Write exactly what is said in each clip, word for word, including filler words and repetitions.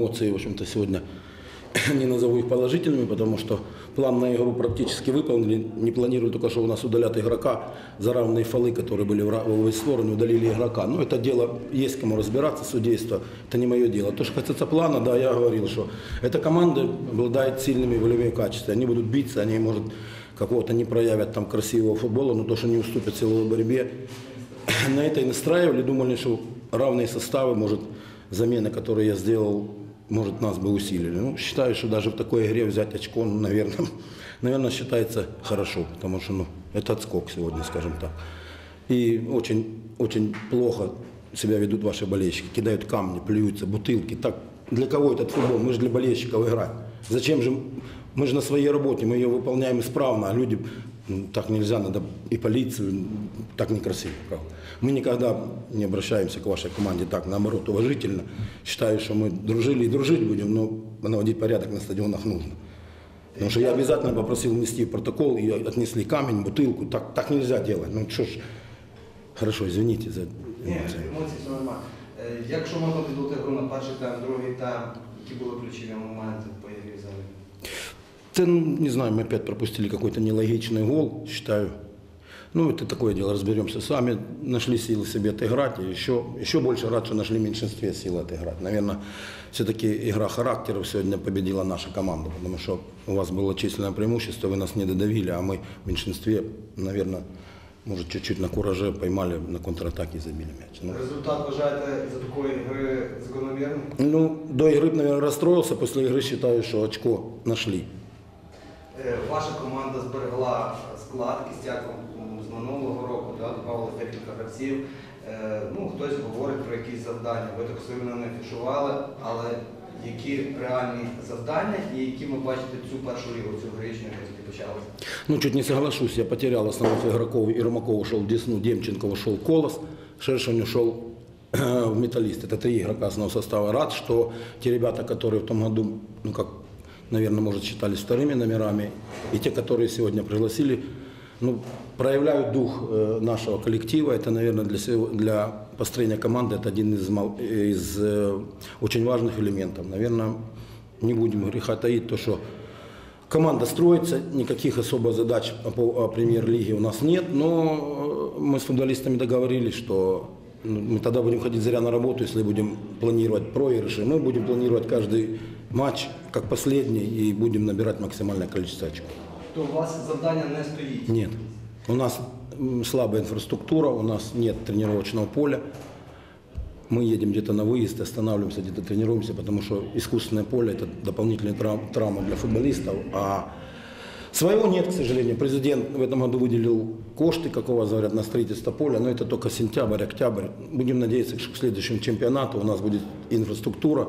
эмоции, в общем-то, сегодня не назову их положительными, потому что план на игру практически выполнили. Не планировали только, что у нас удалят игрока за равные фолы, которые были в обе стороны, удалили игрока. Но это дело, есть кому разбираться, судейство, это не мое дело. То, что касается плана, да, я говорил, что эта команда обладает сильными волевыми качествами. Они будут биться, они, может, какого-то не проявят там красивого футбола, но то, что не уступят в силовой борьбе. На это и настраивали, думали, что равные составы, может, замены, которые я сделал, может, нас бы усилили. Ну, считаю, что даже в такой игре взять очко, ну, наверное, наверное, считается хорошо, потому что, ну, это отскок сегодня, скажем так. И очень, очень плохо себя ведут ваши болельщики, кидают камни, плюются, бутылки. Так, для кого этот футбол? Мы же для болельщиков играем. Зачем же, мы же на своей работе, мы ее выполняем исправно, а люди, ну, так нельзя, надо и полицию, так некрасиво, правда. Мы никогда не обращаемся к вашей команде так, наоборот, уважительно. Считаю, что мы дружили и дружить будем, но наводить порядок на стадионах нужно. Потому что я обязательно попросил внести в протокол, и отнесли камень, бутылку. Так, так нельзя делать. Ну что ж, хорошо, извините за емоції. Ні, емоцій все нормально. Якщо можна підводити гру на перший тайм, другий тайм, які були ключові моменти по ігрі взагалі? Да, ну, не знаю, мы опять пропустили какой-то нелогичный гол, считаю. Ну, это такое дело, разберемся сами. Нашли силы себе отыграть, и еще, еще больше рад, что нашли в меньшинстве силы отыграть. Наверное, все-таки игра характеров сегодня победила наша команда, потому что у вас было численное преимущество, вы нас не додавили, а мы в меньшинстве, наверное, может, чуть-чуть на кураже поймали, на контратаке и забили мяч. Ну, результат вважаєте за такої гри закономірним? Ну, до игры, наверное, расстроился, после игры считаю, что очко нашли. Ваша команда зберегла склад кістяком з минулого року, да, додавали декілька гравців. Ну, хтось говорить про якісь завдання. Ви так сильно не афішували, але які реальні завдання і які ми бачите цю першу лігу, цю гречну, яка тільки почалася? Ну, чуть не соглашусь, я потерял основных игроков. Ермаков ушел в Десну, Демченко ушел в Колос, Шершень ушел в Металлист. Это три игрока основного состава. Рад, что те ребята, которые в том году, ну как, наверное, может, считались вторыми номерами, и те, которые сегодня пригласили, ну, проявляют дух э, нашего коллектива. Это, наверное, для, для построения команды это один из, из э, очень важных элементов. Наверное, не будем греха таить, то, что команда строится, никаких особо задач по премьер-лиге у нас нет, но мы с футболистами договорились, что мы тогда будем ходить зря на работу, если будем планировать проигрыши. Мы будем планировать каждый матч как последний и будем набирать максимальное количество очков. То у вас завдання не стоїть? Нет. У нас слабая инфраструктура, у нас нет тренировочного поля. Мы едем где-то на выезд, останавливаемся, где-то тренируемся, потому что искусственное поле – это дополнительная травма для футболистов. А своего нет, к сожалению. Президент в этом году выделил кошты, как у вас говорят, на строительство поля, но это только сентябрь, октябрь. Будем надеяться, что к следующему чемпионату у нас будет инфраструктура,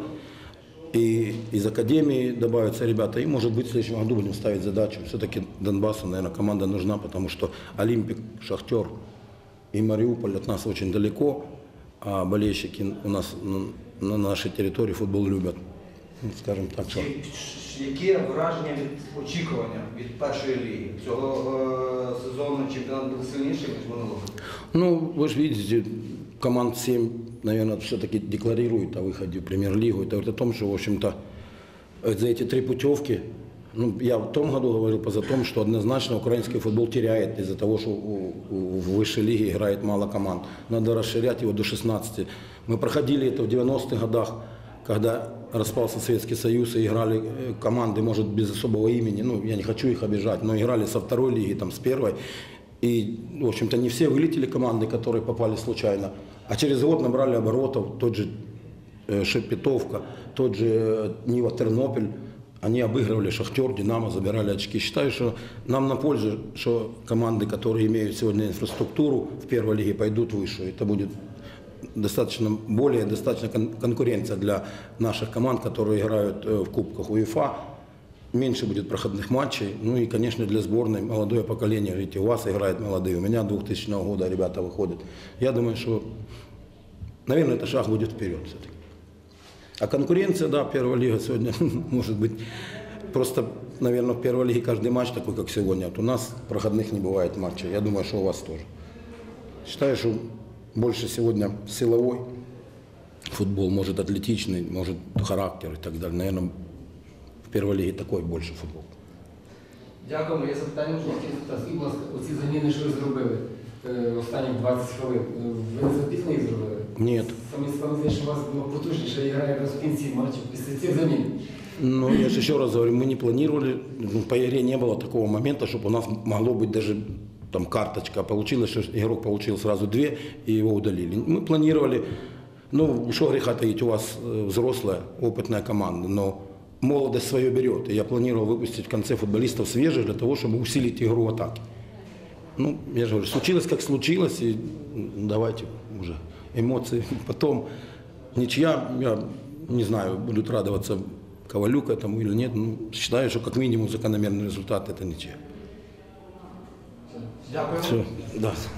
и из академии добавятся ребята. И, может быть, в следующем году будем ставить задачу. Все-таки Донбассу, наверное, команда нужна, потому что Олимпик, Шахтер и Мариуполь от нас очень далеко, а болельщики у нас на нашей территории футбол любят. Скажем так, що. Які враження від очікування від першої ліги? Цього е, сезону чемпіонат був сильніший, ніж минулого? Ну, вы же видите, команд семь, наверное, все-таки декларирует о выходе в премьер-лигу. Это говорит о том, что, в общем-то, за эти три путевки, ну, я в том году говорил поза том, что однозначно украинский футбол теряет из-за того, что в высшей лиге играет мало команд. Надо расширять его до шестнадцати. Мы проходили это в девяностых годах, когда распался Советский Союз и играли команды, может, без особого имени, ну, я не хочу их обижать, но играли со второй лиги, там, с первой. И, в общем-то, не все вылетели команды, которые попали случайно. А через год набрали оборотов, тот же э, Шепетовка, тот же Нива Тернопіль. Они обыгрывали Шахтер, Динамо, забирали очки. Считаю, что нам на пользу, что команды, которые имеют сегодня инфраструктуру в первой лиге, пойдут выше. Это будет достаточно, более достаточно конкуренция для наших команд, которые играют в кубках УЕФА. Меньше будет проходных матчей. Ну и, конечно, для сборной молодое поколение. Видите, у вас играют молодые, у меня двухтысячного года ребята выходят. Я думаю, что, наверное, это шаг будет вперед все-таки. А конкуренция, да, первая лига сегодня, может быть, просто, наверное, в первой лиге каждый матч такой, как сегодня. Вот у нас проходных не бывает матчей. Я думаю, что у вас тоже. Считаю, что больше сегодня силовой футбол, может атлетичный, может характер и так далее. Наверное, в первой лиге такой больше футбол. Дякуємо. Є запитання? Скажіть, будь ласка, оці заміни, що ви зробили е, останні двадцять хвилин, е, ви не запізно їх зробили? Нет. Самі сказали, що у вас було потужніше і гра якраз в кінці матчу після цих замін. Ну, я же еще раз говорю, мы не планировали, ну, по игре не было такого момента, чтобы у нас могло быть даже там карточка. Получилось, что игрок получил сразу две и его удалили. Мы планировали, ну, что греха таить, у вас э, взрослая, опытная команда, но молодость свое берет. И я планировал выпустить в конце футболистов свежих для того, чтобы усилить игру атаки. Ну, я же говорю, случилось как случилось, и давайте уже эмоции. Потом ничья, я не знаю, будут радоваться Ковалю к этому или нет. Ну, считаю, что как минимум закономерный результат это ничья. Дякую. Все, да.